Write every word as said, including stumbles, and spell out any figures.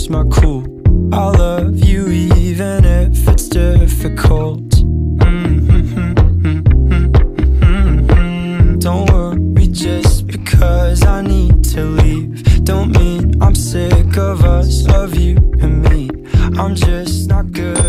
lose my cool. I love you even if it's difficult. Mm-hmm. Don't worry just because I need to leave. Don't mean I'm sick of us, of you and me. I'm just not good